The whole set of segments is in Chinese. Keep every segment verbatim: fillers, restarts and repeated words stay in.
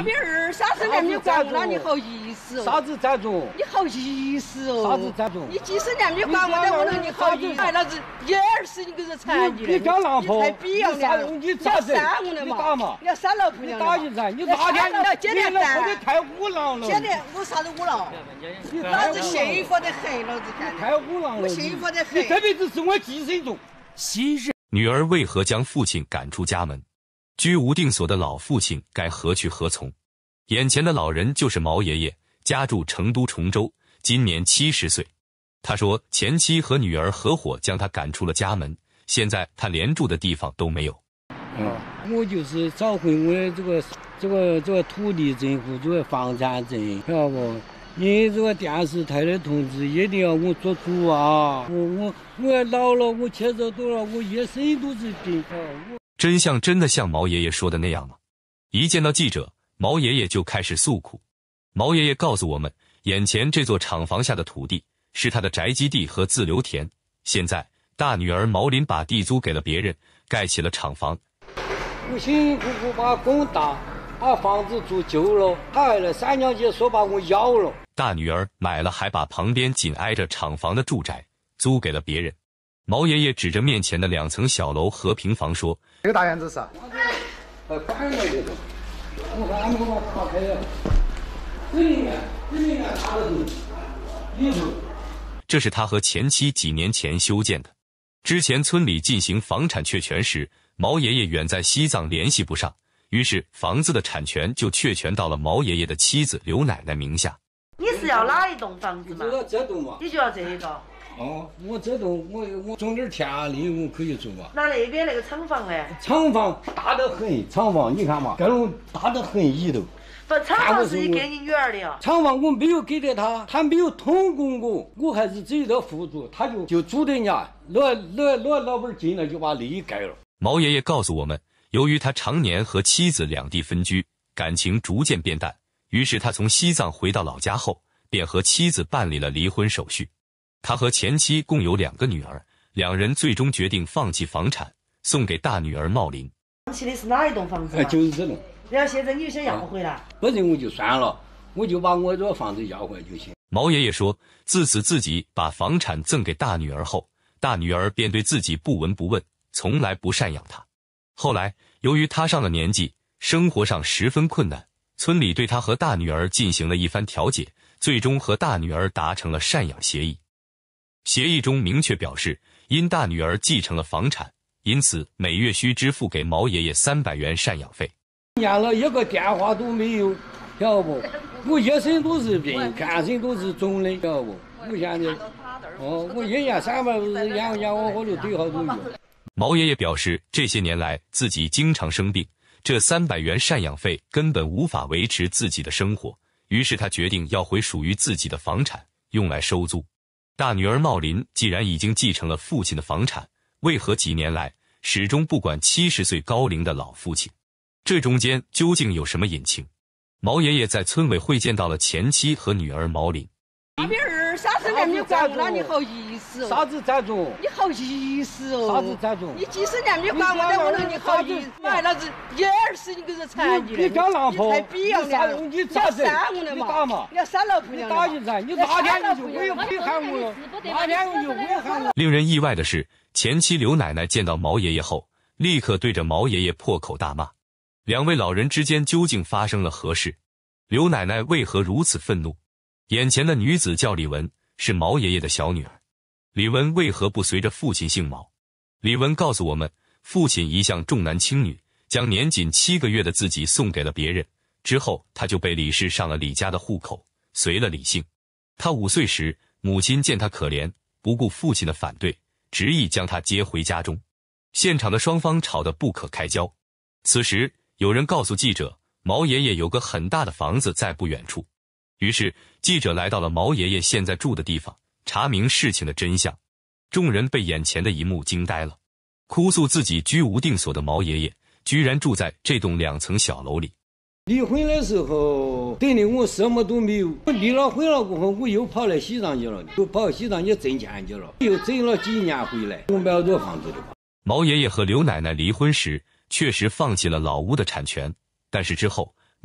比二三十年你管我，你好意思哦？ 啥子赞助？ 你好意思哦？ 啥子赞助？ 你几十年你管我的，我说你好意思？老子一二十一个人才你你干老婆？ 才逼样的， 你咋子？ 你打嘛？ 你要杀老婆娘？ 你打一噻？你哪天你老婆你太无能了？ 现在我啥子无能？老子幸福得很，老子太无能了。 我幸福得很。 你这辈子是我寄生虫。 昔日女儿为何将父亲赶出家门？居无定所的老父亲该何去何从？眼前的老人就是毛爷爷，家住成都崇州，今年七十岁。他说，前妻和女儿合伙将他赶出了家门，现在他连住的地方都没有。 嗯，我就是找回我的这个这个这个土地证和这个房产证，晓得不？你这个电视台的同志一定要我做主啊！我我我老了，我吃着多了，我一身都是病。我真相真的像毛爷爷说的那样吗？一见到记者，毛爷爷就开始诉苦。毛爷爷告诉我们，眼前这座厂房下的土地是他的宅基地和自留田，现在大女儿毛林把地租给了别人，盖起了厂房。 我辛辛苦苦把工大，把房子住旧了，他还来三娘姐说把我咬了。 大女儿买了，还把旁边紧挨着厂房的住宅租给了别人。毛爷爷指着面前的两层小楼和平房说：“ 这个大院子是？ 呃，反了这个，我看俺们把它开了，这里面这里面大的里头。” 这是他和前妻几年前修建的。之前村里进行房产确权时，毛爷爷远在西藏联系不上，于是房子的产权就确权到了毛爷爷的妻子刘奶奶名下。 你是要哪一栋房子嘛？ 就要这栋嘛。 你就要这一个。 哦，我这栋我我种点田地我可以做嘛。 那那边那个厂房呢？ 厂房大得很，厂房你看嘛，这种大得很里头。 不，厂房是你给你女儿的呀。 厂房我没有给的他，他没有通过我，我还是自己的户主，他就就租的人家，老老老老板进来就把地盖了。 毛爷爷告诉我们，由于他常年和妻子两地分居，感情逐渐变淡，于是他从西藏回到老家后，便和妻子办理了离婚手续。他和前妻共有两个女儿，两人最终决定放弃房产，送给大女儿茂林。 放弃的是哪一栋房子？ 哎，就是这栋。 然后现在你就想要回来？ 不然我就算了，我就把我这个房子要回来就行。 毛爷爷说，自此自己把房产赠给大女儿后，大女儿便对自己不闻不问，从来不赡养他。后来，由于他上了年纪，生活上十分困难，村里对他和大女儿进行了一番调解，最终和大女儿达成了赡养协议。协议中明确表示，因大女儿继承了房产，因此每月需支付给毛爷爷三百元赡养费。 念了一个电话都没有，晓得不？我一身都是病，全身都是肿的，晓得不？我现在，哦，我一年三百五十，养养我我都对好多用。 毛爷爷表示，这些年来自己经常生病，这三百元赡养费根本无法维持自己的生活，于是他决定要回属于自己的房产，用来收租。大女儿茂林既然已经继承了父亲的房产，为何几年来始终不管七十岁高龄的老父亲？这中间究竟有什么隐情？毛爷爷在村委会见到了前妻和女儿毛林。 那边二三十年你管我，你好意思哦？ 啥子赞助？ 你好意思哦？ 啥子赞助？ 你几十年你管我的，我说你好意思？妈，老子一二十一个人才你你干老婆？ 才逼样的， 你咋子？ 你打嘛？ 你要杀老婆娘？ 你打一噻？你哪天你就违违喊我了？哪天你就违喊我？ 令人意外的是，前妻刘奶奶见到毛爷爷后，立刻对着毛爷爷破口大骂。两位老人之间究竟发生了何事？刘奶奶为何如此愤怒？眼前的女子叫李文，是毛爷爷的小女儿。李文为何不随着父亲姓毛？李文告诉我们，父亲一向重男轻女，将年仅七个月的自己送给了别人，之后他就被李氏上了李家的户口，随了李姓。他五岁时，母亲见他可怜，不顾父亲的反对，执意将他接回家中。现场的双方吵得不可开交。此时，有人告诉记者，毛爷爷有个很大的房子在不远处。于是记者来到了毛爷爷现在住的地方，查明事情的真相。众人被眼前的一幕惊呆了。哭诉自己居无定所的毛爷爷，居然住在这栋两层小楼里。 离婚的时候，等的我什么都没有。我离了婚了过后，我又跑来西藏去了，又跑西藏去挣钱去了，又挣了几年回来，我买了这房子的吧。 毛爷爷和刘奶奶离婚时，确实放弃了老屋的产权，但是之后，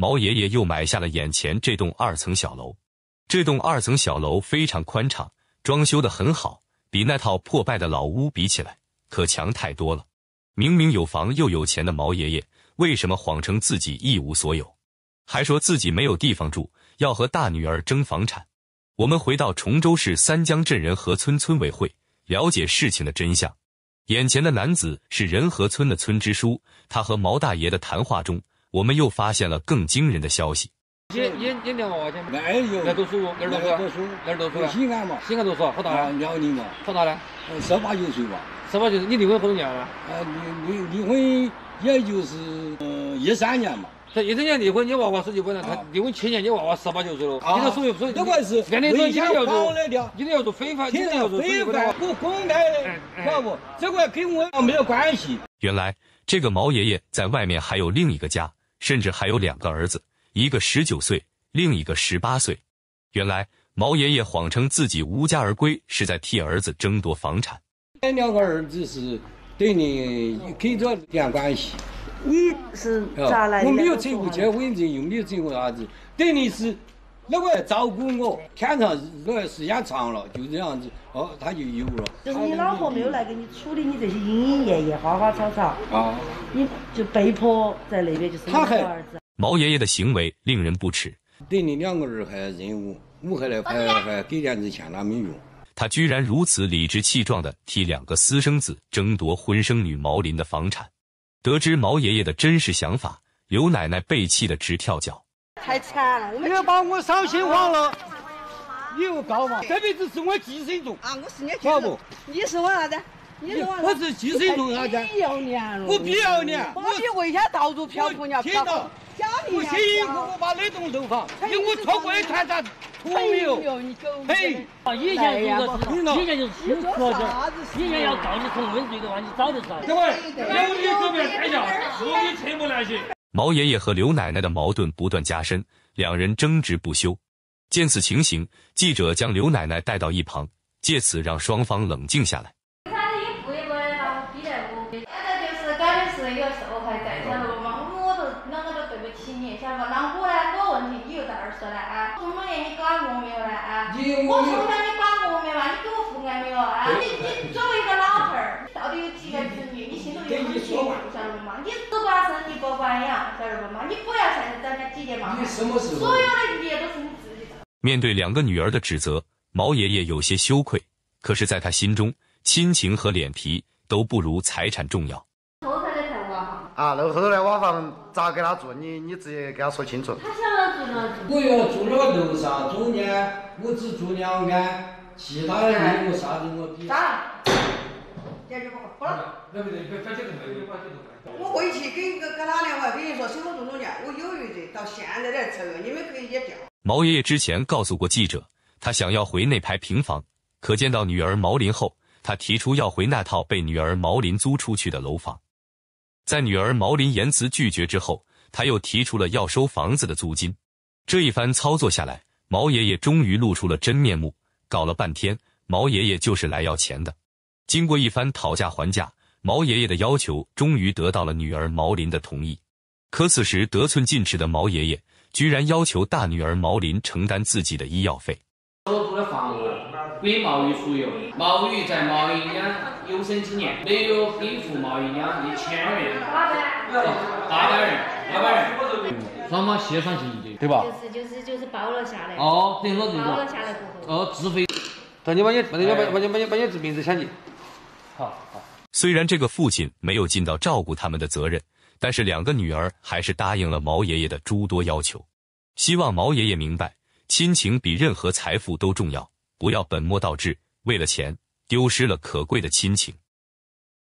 毛爷爷又买下了眼前这栋二层小楼。这栋二层小楼非常宽敞，装修得很好，比那套破败的老屋比起来，可强太多了。明明有房又有钱的毛爷爷，为什么谎称自己一无所有，还说自己没有地方住，要和大女儿争房产？我们回到崇州市三江镇仁和村村委会，了解事情的真相。眼前的男子是仁和村的村支书，他和毛大爷的谈话中，我们又发现了更惊人的消息。 你你你两娃娃钱没有？那读书，哪儿读书？哪儿读书？哪儿读书？西安嘛。西安读书，好大了？辽宁嘛。好大了？十八九岁吧。十八九岁，你离婚好多年了？呃，离离离婚也就是呃一三年嘛。这一三年离婚，你娃娃十几岁了，他离婚七年，你娃娃十八九岁了。你这属于属于这个是按理说你要做，你得要做非法，你得要做非法不公开的，知道不？这个跟我没有关系。 原来这个毛爷爷在外面还有另一个家，甚至还有两个儿子。一个十九岁，另一个十八岁。原来毛爷爷谎称自己无家而归，是在替儿子争夺房产。 那两个儿子是对你跟着点关系。 你是咋来的？ 我没有扯过结婚证，又没有扯过啥子，对你是那个照顾我，天长那个时间长了，就这样子，哦，他就有了。 就是你老婆没有来给你处理你这些莺莺燕燕、花花草草啊，你就被迫在那边就是你的儿子。 毛爷爷的行为令人不齿， 对你两个人还任务，我还来还还给点子钱，那没用。 他居然如此理直气壮地替两个私生子争夺婚生女毛林的房产。得知毛爷爷的真实想法，刘奶奶被气得直跳脚。 太惨了，我们你要把我烧心慌了，你又告嘛？这辈子是我寄生虫啊！我是你寄生虫，你是我啥子？你是我我是寄生虫啥子？ 不要脸了！ 我不要脸！ 我你为啥到处漂泊？你要漂泊？ 我辛辛苦苦把那栋楼房，因为我错过的团长图没有。 嘿，以前如果是以前就是新说的，以前要告你重婚罪的话，你早就知道。 各位，有理这边开下，无理扯不来去。 毛爷爷和刘奶奶的矛盾不断加深，两人争执不休。见此情形，记者将刘奶奶带到一旁，借此让双方冷静下来。 他的衣服也不能拿比得我，现在就是感觉是一个受害者，晓得不嘛？我都啷个都对不起你，晓得不？那我呢？我问题你又在那儿说了啊？什么年你管我没有了啊？我从小你管我没有啊？你给我父爱没有啊？你你作为一个老汉儿，你到底有几个子女？你心头有很清楚，晓得不嘛？你只管生你不管养，晓得不嘛？你不要现在在那姐姐嘛，所有的一切都是你自己的。 面对两个女儿的指责，毛爷爷有些羞愧，可是在他心中，亲情和脸皮都不如财产重要。 后头那套瓦房啊，那后头的瓦房咋给他住？你你直接给他说清楚。 他想要住哪住？ 我要住那楼上中间，我只住两间，其他的没有啥子我比。 咋了？解决不好，不了。 对不对？别别这个没有关系。 我回去跟跟跟他俩，我跟你说，生活这么多年，我有余罪，到现在才承认，你们可以也调。 毛爷爷之前告诉过记者，他想要回那排平房，可见到女儿毛林后，他提出要回那套被女儿毛林租出去的楼房。在女儿毛林言辞拒绝之后，他又提出了要收房子的租金。这一番操作下来，毛爷爷终于露出了真面目。搞了半天，毛爷爷就是来要钱的。经过一番讨价还价，毛爷爷的要求终于得到了女儿毛林的同意。可此时得寸进尺的毛爷爷居然要求大女儿毛林承担自己的医药费。 我住的房子归毛鱼所有，毛鱼在毛营养有生之年没有给付毛营养一千元，八百，八百元，八百元，双方协商情节，对吧？ 就是就是就是包了下来。 哦，等于说这个。 包了下来过后。 哦，自费。 等你把你把你把把你把你把你名字抢进。好好。 虽然这个父亲没有尽到照顾他们的责任，但是两个女儿还是答应了毛爷爷的诸多要求，希望毛爷爷明白，亲情比任何财富都重要，不要本末倒置，为了钱丢失了可贵的亲情。